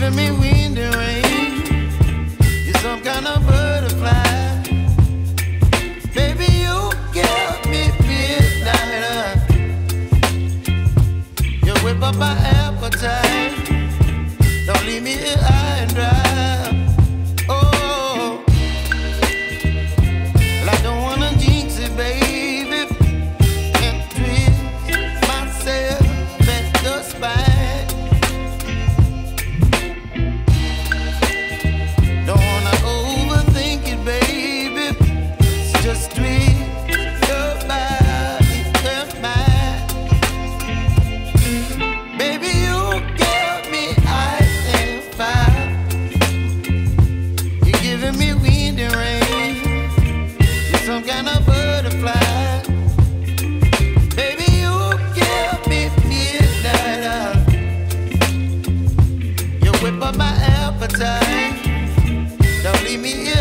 giving me wind and rain. You're some kind of butterfly. Baby, you give me midnight. You whip up my appetite. Don't leave me here high and dry. Oh, well, I don't wanna jinx it, baby, and twist myself at the spine. Don't wanna overthink it, baby. It's just twist your body and mine. Baby, you give me ice and fire. You're giving me wind and rain. You're some kind of butterfly. Baby, you give me midnight. You whip up my appetite. Don't leave me here